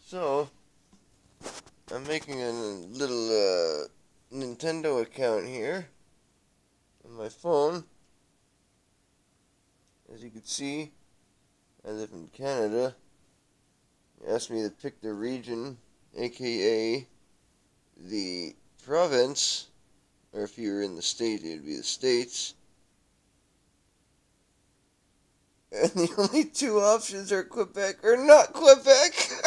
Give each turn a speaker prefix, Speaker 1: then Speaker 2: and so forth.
Speaker 1: So, I'm making a little Nintendo account here on my phone. As you can see, I live in Canada. It asked me to pick the region, aka the province, or if you were in the state, it would be the states. And the only two options are Quebec or not Quebec.